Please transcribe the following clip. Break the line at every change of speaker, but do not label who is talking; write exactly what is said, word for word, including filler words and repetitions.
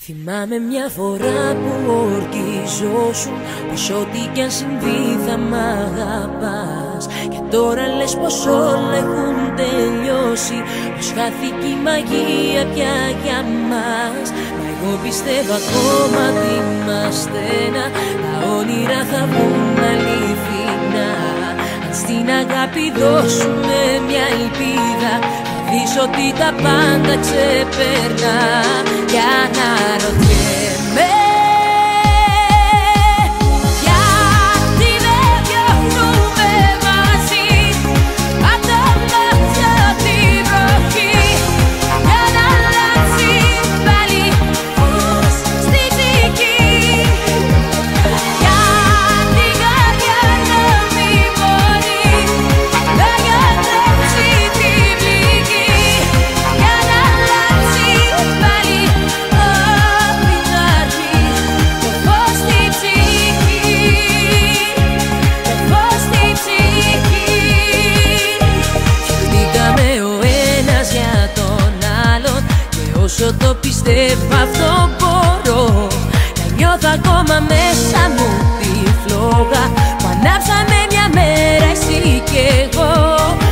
Θυμάμαι μια φορά που ορκιζόσουν πως ό,τι κι αν συμβεί θα μ' αγαπάς. Και τώρα λες πως όλα έχουν τελειώσει, πως χάθηκε η μαγεία πια για μας. Μα εγώ πιστεύω ακόμα ότι είμαστε ένα, τα όνειρα θα βγουν αληθινά. Αν στην αγάπη δώσουμε μια ελπίδα, δεις ότι τα πάντα ξεπερνά. Κι αναρωτιέμαι γιατί δεν βιώνουμε μαζί, απ' το μάτια την βροχή, για να αλλάξει πάλι φως στη ψυχή. Για την καρδιά να μην μπορεί να γιατρέψει τη πληγή, για να αλλάξει πάλι απ' την αρχή το φως στη ψυχή, το φως στη ψυχή. Χτήκαμε ο ένας για τον άλλον και όσο το πιστεύω αυτό μπορώ να νιώθω ακόμα μέσα μου τη φλόγα που ανάψαμε μια μέρα εσύ κι εγώ.